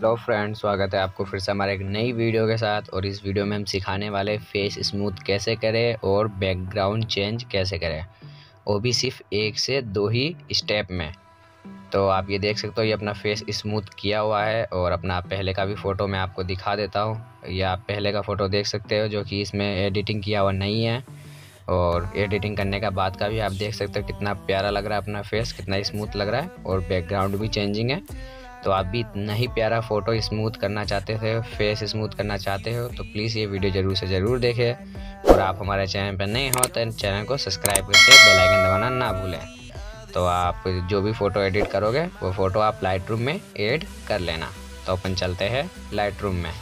Hello friends, स्वागत है आपको फिर से हमारे एक नई वीडियो के साथ। और इस वीडियो में हम सिखाने वाले फेस स्मूथ कैसे करें और बैकग्राउंड चेंज कैसे करें, वो भी सिर्फ 1 से 2 ही स्टेप में। तो आप ये देख सकते हो, ये अपना फेस स्मूथ किया हुआ है। और अपना पहले का भी फ़ोटो मैं आपको दिखा देता हूँ। ये आप पहले का फ़ोटो देख सकते हो, जो कि इसमें एडिटिंग किया हुआ नहीं है। और एडिटिंग करने का बाद का भी आप देख सकते हो कितना प्यारा लग रहा है अपना फेस, कितना स्मूथ लग रहा है। और बैकग्राउंड भी चेंजिंग है। तो आप भी इतना ही प्यारा फ़ोटो स्मूथ करना चाहते थे, फेस स्मूथ करना चाहते हो, तो प्लीज़ ये वीडियो ज़रूर से ज़रूर देखें। और आप हमारे चैनल पर नए हो तो चैनल को सब्सक्राइब करके बेल आइकन दबाना ना भूलें। तो आप जो भी फ़ोटो एडिट करोगे वो फ़ोटो आप लाइट रूम में ऐड कर लेना। तो अपन चलते हैं लाइट रूम में।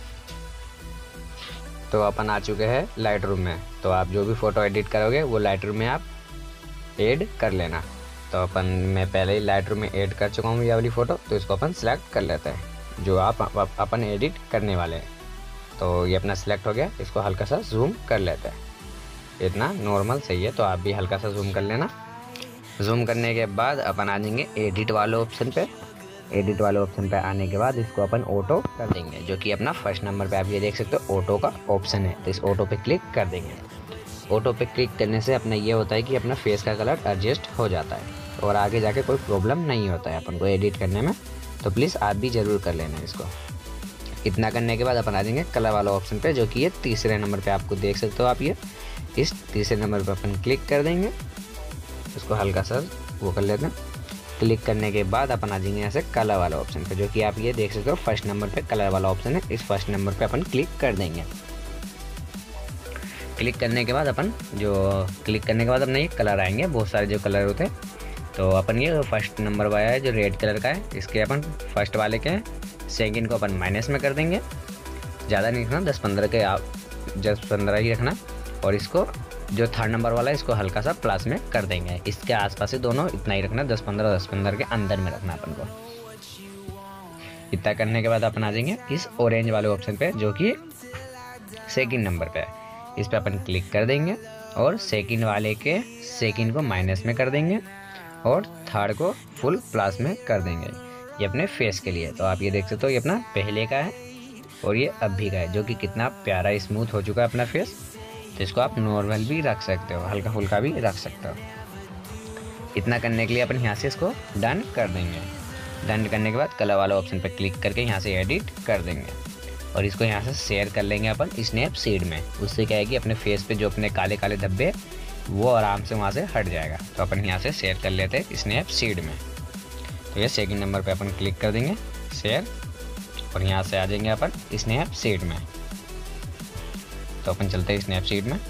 तो अपन आ चुके हैं लाइट रूम में। तो आप जो भी फ़ोटो एडिट करोगे वो लाइट रूम में आप ऐड कर लेना। तो मैं पहले ही लाइट रूम में ऐड कर चुका हूँ ये वाली फ़ोटो। तो इसको अपन सेलेक्ट कर लेते हैं जो अपन एडिट करने वाले हैं। तो ये अपना सेलेक्ट हो गया। इसको हल्का सा जूम कर लेते हैं। इतना नॉर्मल सही है, तो आप भी हल्का सा जूम कर लेना। जूम करने के बाद अपन आ जाएंगे एडिट वाले ऑप्शन पे। एडिट वाले ऑप्शन पे आने के बाद इसको अपन ऑटो कर देंगे, जो कि अपना फर्स्ट नंबर पे आप ये देख सकते हो ऑटो का ऑप्शन है। तो इस ऑटो पे क्लिक कर देंगे। ऑटो पे क्लिक करने से अपना ये होता है कि अपना फेस का कलर एडजस्ट हो जाता है और आगे जाके कोई प्रॉब्लम नहीं होता है अपन को एडिट करने में। तो प्लीज़ आप भी ज़रूर कर लेना इसको। इतना करने के बाद अपन आ जाएंगे कलर वाला ऑप्शन पे, जो कि ये तीसरे नंबर पे आपको देख सकते हो आप। ये इस तीसरे नंबर पे अपन क्लिक कर देंगे। इसको हल्का सा वो कर लेते हैं। क्लिक करने के बाद अपन आ जाएंगे यहाँ से कलर वाला ऑप्शन पे, जो कि आप ये देख सकते हो फर्स्ट नंबर पे कलर वाला ऑप्शन है। इस फर्स्ट नंबर पे अपन क्लिक कर देंगे। क्लिक करने के बाद अपने ये कलर आएंगे, बहुत सारे जो कलर होते हैं। तो अपन ये फर्स्ट नंबर वाला है जो रेड कलर का है, इसके अपन फर्स्ट वाले के सेकंड को अपन माइनस में कर देंगे। ज़्यादा नहीं रखना, 10-15 के आप 10-15 ही रखना। और इसको जो थर्ड नंबर वाला है इसको हल्का सा प्लस में कर देंगे। इसके आसपास से दोनों इतना ही रखना, 10-15 के अंदर में रखना अपन को। इतना करने के बाद अपन आ जाएंगे इस ऑरेंज वाले ऑप्शन पे, जो कि सेकंड नंबर पे है। इस पर अपन क्लिक कर देंगे और सेकंड वाले के सेकंड को माइनस में कर देंगे और थर्ड को फुल प्लस में कर देंगे। ये अपने फेस के लिए। तो आप ये देख सकते हो, ये अपना पहले का है और ये अभी का है, जो कि कितना प्यारा स्मूथ हो चुका है अपना फेस। तो इसको आप नॉर्मल भी रख सकते हो, हल्का फुल्का भी रख सकते हो। इतना करने के लिए अपन यहाँ से इसको डन कर देंगे। डन करने के बाद कलर वाला ऑप्शन पर क्लिक करके यहाँ से एडिट कर देंगे और इसको यहाँ से शेयर कर लेंगे अपन स्नैपसीड में। उससे क्या है कि अपने फेस पे जो अपने काले काले धब्बे वो आराम से वहाँ से हट जाएगा। तो अपन यहाँ से शेयर कर लेते हैं स्नैपसीड में। तो ये सेकंड नंबर पे अपन क्लिक कर देंगे शेयर और यहाँ से आ जाएंगे अपन स्नैपसीड में। तो अपन चलते हैं स्नैपसीड में।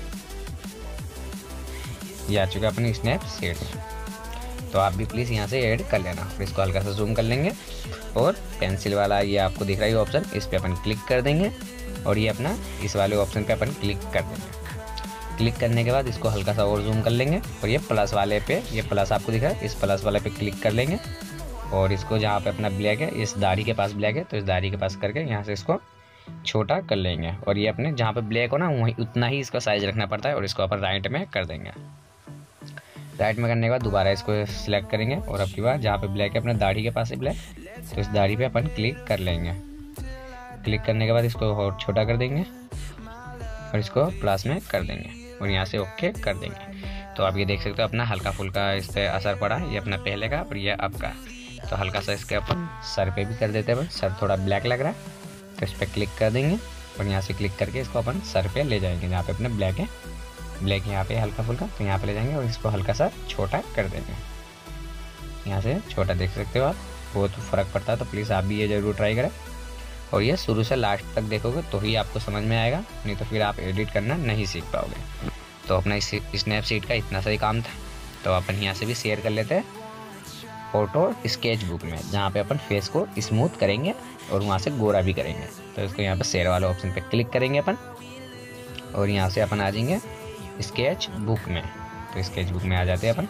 ये आ चुका अपन स्नैपसीड में। तो आप भी प्लीज़ यहाँ से ऐड कर लेना। फिर इसको हल्का सा जूम कर लेंगे और पेंसिल वाला ये आपको दिख रहा है ऑप्शन, इस पर अपन क्लिक कर देंगे और ये अपना इस वाले ऑप्शन पे अपन क्लिक कर देंगे। क्लिक करने के बाद इसको हल्का सा और जूम कर लेंगे और ये प्लस वाले पे, ये प्लस आपको दिख रहा है, इस प्लस वाले पे क्लिक कर लेंगे और इसको जहाँ पे अपना ब्लैक है, इस दाढ़ी के पास ब्लैक है, तो इस दाढ़ी के पास करके यहाँ से इसको छोटा कर लेंगे। और ये अपने जहाँ पे ब्लैक हो ना वहीं उतना ही इसका साइज रखना पड़ता है। और इसको अपन राइट में कर देंगे। राइट में करने के बाद दोबारा इसको सिलेक्ट करेंगे और अब की बार जहाँ पे ब्लैक है अपने दाढ़ी के पास है ब्लैक, तो इस दाढ़ी पे अपन क्लिक कर लेंगे। क्लिक करने के बाद इसको और छोटा कर देंगे और इसको प्लस में कर देंगे और यहाँ से ओके कर देंगे। तो आप ये देख सकते हो अपना हल्का फुल्का इस पर असर पड़ा है। ये अपना पहले का और ये अब का। तो हल्का सा इसके अपन सर पे भी कर देते हैं। सर थोड़ा ब्लैक लग रहा है तो इस पर क्लिक कर देंगे और यहाँ से क्लिक करके इसको अपन सर पे ले जाएंगे जहाँ पे अपने ब्लैक है। ब्लैक यहाँ पे हल्का फुल्का, तो यहाँ पे ले जाएंगे और इसको हल्का सा छोटा कर देंगे। यहाँ से छोटा देख सकते हो आप, बहुत फ़र्क पड़ता है। तो प्लीज़ आप भी ये ज़रूर ट्राई करें और ये शुरू से लास्ट तक देखोगे तो ही आपको समझ में आएगा, नहीं तो फिर आप एडिट करना नहीं सीख पाओगे। तो अपना इस स्नैपसीड का इतना सही काम था। तो अपन यहाँ से भी शेयर कर लेते हैं फोटो स्केच बुक में, जहाँ पे अपन फेस को स्मूथ करेंगे और वहाँ से गोरा भी करेंगे। तो इसको यहाँ पर शेयर वाले ऑप्शन पे क्लिक करेंगे अपन और यहाँ से अपन आ जाएंगे स्केच बुक में। तो स्केच बुक में आ जाते हैं अपन।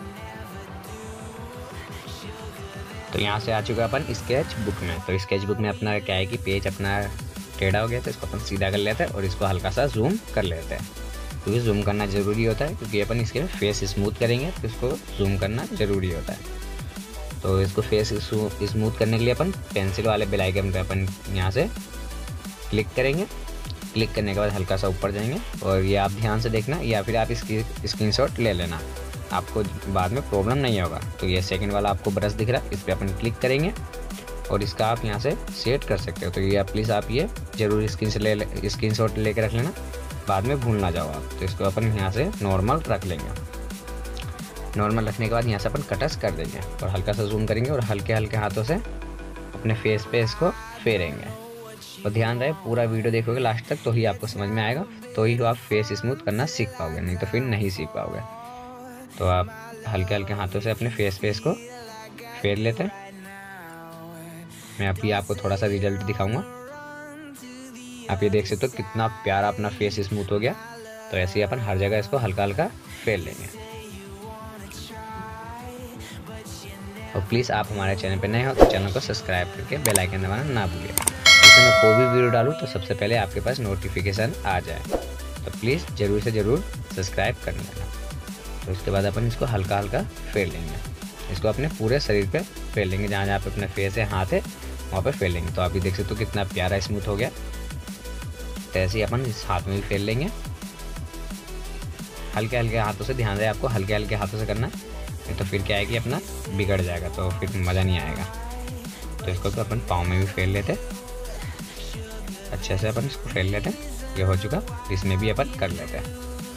तो यहाँ से आ चुका अपन स्केच बुक में। तो स्केच बुक में अपना क्या है कि पेज अपना टेढ़ा हो गया, तो इसको अपन सीधा कर लेते हैं और इसको हल्का सा जूम कर लेते हैं। क्योंकि जूम करना ज़रूरी होता है, क्योंकि अपन इसके फेस स्मूथ करेंगे तो इसको जूम करना ज़रूरी होता है। तो इसको फेस स्मूथ करने के लिए अपन पेंसिल वाले बेल आइकन पे अपन यहाँ से क्लिक करेंगे। क्लिक करने के बाद हल्का सा ऊपर जाएंगे और ये आप ध्यान से देखना, या फिर आप इसकी स्क्रीनशॉट ले लेना, आपको बाद में प्रॉब्लम नहीं होगा। तो ये सेकंड वाला आपको ब्रश दिख रहा है, इस पर अपन क्लिक करेंगे और इसका आप यहाँ से सेट कर सकते हो। तो ये प्लीज़ आप ये जरूर स्क्रीनशॉट लेके रख लेना, बाद में भूल ना जाओ आप। तो इसको अपन यहाँ से नॉर्मल रख लेंगे। नॉर्मल रखने के बाद यहाँ से अपन कटस कर देंगे और हल्का सा जूम करेंगे और हल्के हल्के हाथों से अपने फेस पे इसको फेरेंगे। और ध्यान रहे पूरा वीडियो देखोगे लास्ट तक, तो ही आपको समझ में आएगा, तो ही आप फेस स्मूथ करना सीख पाओगे, नहीं तो फिर नहीं सीख पाओगे। तो आप हल्के हल्के हाथों से अपने फेस पे इसको फेर लेते हैं। मैं अभी आपको थोड़ा सा रिजल्ट दिखाऊंगा। आप ये देख सकते हो कितना प्यारा अपना फेस स्मूथ हो गया। तो ऐसे ही अपन हर जगह इसको हल्का हल्का फेर लेंगे। और प्लीज़ आप हमारे चैनल पर नए हो तो चैनल को सब्सक्राइब करके बेल आइकन दबाना ना भूलिए, जिससे मैं कोई भी वीडियो डालूँ तो सबसे पहले आपके पास नोटिफिकेशन आ जाए। तो प्लीज़ ज़रूर से ज़रूर सब्सक्राइब कर लेना। तो उसके बाद अपन इसको हल्का हल्का फेर लेंगे। इसको अपने पूरे शरीर पे फेर लेंगे, जहाँ जहाँ पे अपने फेस है, हाथ है, वहाँ पे फेर लेंगे। तो आप भी देख सकते हो कितना प्यारा स्मूथ हो गया। तो ऐसे ही अपन इस हाथ में भी फेर लेंगे हल्के हल्के हाथों से। ध्यान रहे आपको हल्के हल्के हाथों से करना है, नहीं तो फिर क्या है कि अपना बिगड़ जाएगा, तो फिर मज़ा नहीं आएगा। तो इसको तो अपन पाँव में भी फेर लेते, अच्छे से अपन इसको फेर लेते हैं। ये हो चुका, इसमें भी अपन कर लेते हैं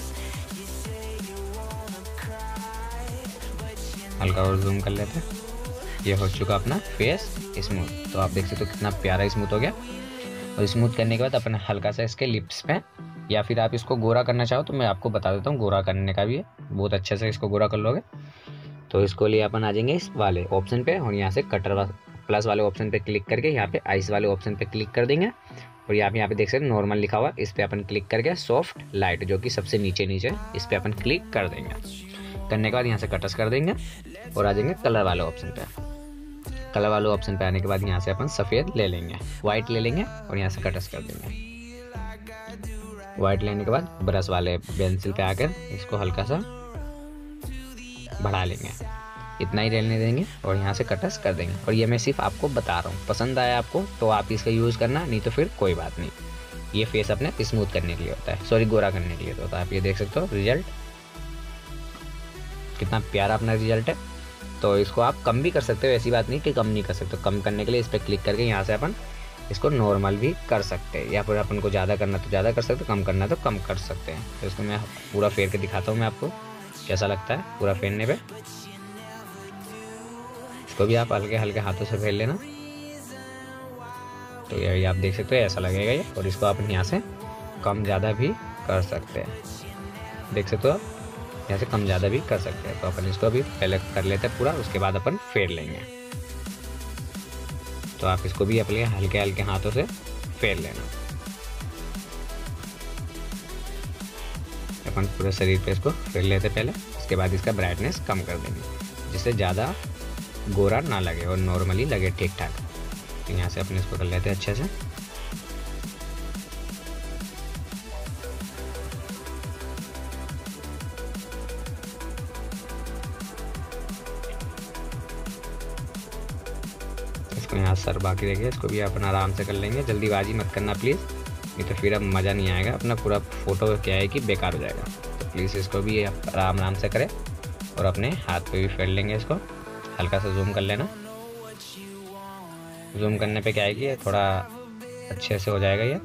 हल्का और जूम कर लेते हैं। ये हो चुका अपना फेस स्मूथ। तो आप देख सकते हो कितना प्यारा स्मूथ हो गया। और स्मूथ करने के बाद अपन हल्का सा इसके लिप्स पे, या फिर आप इसको गोरा करना चाहो तो मैं आपको बता देता हूँ, गोरा करने का भी है, बहुत अच्छे से इसको गोरा कर लोगे। तो इसको लिए अपन आ जाएंगे इस वाले ऑप्शन पे और यहाँ से कटर प्लस वाले ऑप्शन पे क्लिक करके यहाँ पे आइस वाले ऑप्शन पे क्लिक कर देंगे। और यहाँ पे देख सकते नॉर्मल लिखा हुआ, इस पर अपन क्लिक करके सॉफ्ट लाइट, जो कि सबसे नीचे इस पर अपन क्लिक कर देंगे। करने के बाद यहाँ से कटस कर देंगे और आ जाएंगे कलर वाले ऑप्शन पे। कलर वाले ऑप्शन पे आने के बाद यहाँ से अपन सफ़ेद ले लेंगे, वाइट ले लेंगे और यहाँ से कटस कर देंगे। वाइट लेने के बाद ब्रश वाले पेंसिल पे आकर इसको हल्का सा बढ़ा लेंगे, इतना ही रहने देंगे और यहाँ से कटस कर देंगे। और ये मैं सिर्फ आपको बता रहा हूँ, पसंद आया आपको तो आप इसका यूज़ करना, नहीं तो फिर कोई बात नहीं। ये फेस अपने स्मूथ करने के लिए होता है, सॉरी गोरा करने के लिए होता है। आप ये देख सकते हो रिजल्ट कितना प्यारा अपना रिजल्ट है। तो इसको आप कम भी कर सकते हो, ऐसी बात नहीं कि कम नहीं कर सकते। कम करने के लिए इस पर क्लिक करके यहाँ से अपन इसको नॉर्मल भी कर सकते हैं, या फिर अपन को ज़्यादा करना तो ज़्यादा कर सकते हो, कम करना तो कम कर सकते हैं। तो इसको मैं पूरा फेर के दिखाता हूँ मैं आपको कैसा लगता है पूरा फेरने पे। इसको भी आप हल्के हल्के हाथों से फेर लेना। तो ये आप देख सकते हो ऐसा लगेगा ये। और इसको आप यहाँ से कम ज़्यादा भी कर सकते हैं, देख सकते हो आप यहाँ से कम ज़्यादा भी कर सकते हैं। तो अपन इसको अभी पहले कर लेते हैं पूरा, उसके बाद अपन फेर लेंगे। तो आप इसको भी अपने हल्के हल्के हाथों से फेर लेना। अपन पूरे शरीर पे इसको फेर लेते पहले, उसके बाद इसका ब्राइटनेस कम कर देंगे, जिससे ज़्यादा गोरा ना लगे और नॉर्मली लगे ठीक ठाक। तो यहाँ से अपन इसको कर लेते हैं अच्छे से। इसको यहाँ सर बाकी देखिए, इसको भी अपन आराम से कर लेंगे, जल्दीबाजी मत करना प्लीज़, नहीं तो फिर अब मज़ा नहीं आएगा, अपना पूरा फ़ोटो क्या है कि बेकार हो जाएगा। तो प्लीज़ इसको भी आराम आराम से करें और अपने हाथ पे भी फेर लेंगे। इसको हल्का सा जूम कर लेना, जूम करने पे क्या है कि थोड़ा अच्छे से हो जाएगा ये।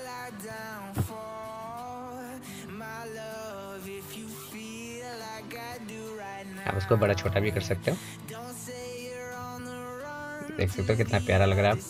आप उसको बड़ा छोटा भी कर सकते हो, देख सकते हो कितना प्यारा लग रहा है।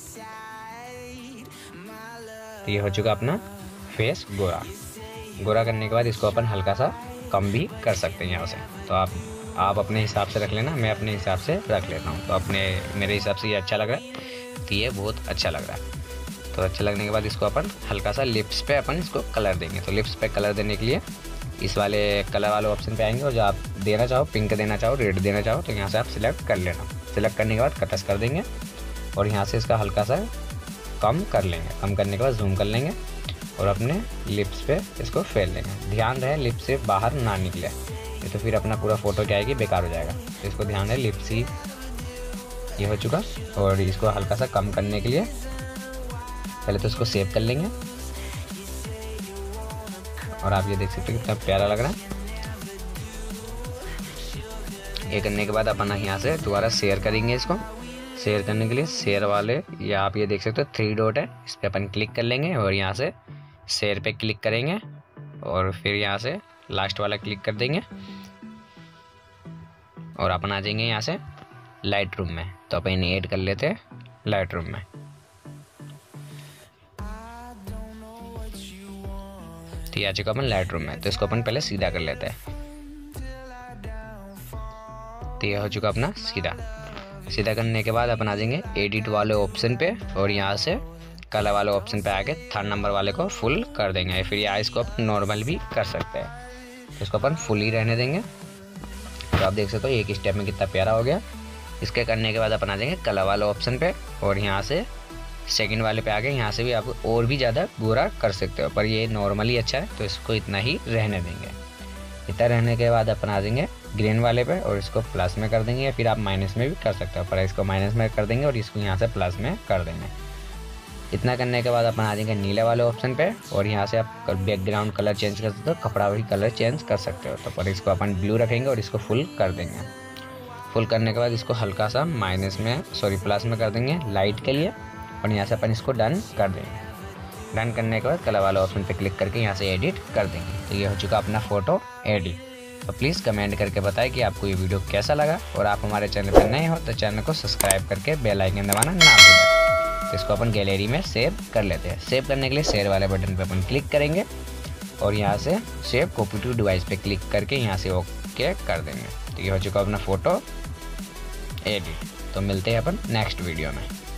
तो ये हो चुका अपना फेस गोरा। गोरा करने के बाद इसको अपन हल्का सा कम भी कर सकते हैं यहाँ से। तो आप अपने हिसाब से रख लेना, मैं अपने हिसाब से रख लेता हूँ। तो मेरे हिसाब से ये अच्छा लग रहा है, तो ये बहुत अच्छा लग रहा है। तो अच्छा लगने के बाद इसको अपन हल्का सा लिप्स पे अपन इसको कलर देंगे। तो लिप्स पे कलर देने के लिए इस वाले कलर वाले ऑप्शन पे आएंगे और जो आप देना चाहो, पिंक देना चाहो, रेड देना चाहो, तो यहाँ से आप सिलेक्ट कर लेना। सिलेक्ट करने के बाद कटस कर देंगे और यहाँ से इसका हल्का सा कम कर लेंगे। कम करने के बाद जूम कर लेंगे और अपने लिप्स पे इसको फेर लेंगे। ध्यान रहे लिप्स से बाहर ना निकले, नहीं तो फिर अपना पूरा फोटो क्या है कि बेकार हो जाएगा। तो इसको ध्यान रहे लिप्स ही ये हो चुका। और इसको हल्का सा कम करने के लिए पहले तो इसको सेव कर लेंगे। और आप ये देख सकते हो कितना प्यारा लग रहा है। ये करने के बाद अपन यहाँ से दोबारा शेयर करेंगे। इसको शेयर करने के लिए शेयर वाले या आप ये देख सकते हो 3 डॉट है, इस पर अपन क्लिक कर लेंगे और यहाँ से शेयर पे क्लिक करेंगे और फिर यहाँ से लास्ट वाला क्लिक कर देंगे और अपन आ जाएंगे यहाँ से लाइट रूम में। तो अपन ऐड कर लेते हैं लाइट रूम में। तो ये आ चुका अपन लाइट रूम में। तो इसको अपन पहले सीधा कर लेते हैं। तो ये हो चुका अपना सीधा करने के बाद अपन आ जाएंगे एडिट वाले ऑप्शन पे और यहाँ से कलर वाले ऑप्शन पे आके 3rd नंबर वाले को फुल कर देंगे। फिर यहाँ इसको अपन नॉर्मल भी कर सकते हैं। तो इसको अपन फुल ही रहने देंगे। तो आप देख सकते हो एक स्टेप में कितना प्यारा हो गया। इसके करने के बाद अपन आ जाएंगे कलर वाले ऑप्शन पे और यहाँ से सेकंड वाले पे आके यहाँ से भी आप और भी ज़्यादा गोरा कर सकते हो, पर ये नॉर्मली अच्छा है तो इसको इतना ही रहने देंगे। इतना रहने के बाद अपन आ जाएंगे ग्रीन वाले पे और इसको प्लस में कर देंगे या फिर आप माइनस में भी कर सकते हो, पर इसको माइनस में कर देंगे और इसको यहाँ से प्लस में कर देंगे। इतना करने के बाद अपन आ जाएंगे नीले वाले ऑप्शन पे और यहाँ से आप बैकग्राउंड कलर चेंज कर सकते हो, कपड़ा भी कलर चेंज कर सकते हो। तो पर इसको अपन ब्लू रखेंगे और इसको फुल कर देंगे। फुल करने के बाद इसको हल्का सा प्लस में कर देंगे लाइट के लिए और यहाँ से अपन इसको डन कर देंगे। डन करने के बाद कलर वाला ऑप्शन पे क्लिक करके यहाँ से एडिट कर देंगे। तो ये हो चुका अपना फ़ोटो एडिट। तो प्लीज़ कमेंट करके बताएं कि आपको ये वीडियो कैसा लगा और आप हमारे चैनल पर नए हो तो चैनल को सब्सक्राइब करके बेल आइकन दबाना ना भूलें। तो इसको अपन गैलरी में सेव कर लेते हैं। सेव करने के लिए शेयर वाले बटन पर अपन क्लिक करेंगे और यहाँ से सेव कॉपी टू डिवाइस पे क्लिक करके यहाँ से ओके कर देंगे। तो ये हो चुका अपना फ़ोटो एडिट। तो मिलते हैं अपन नेक्स्ट वीडियो में।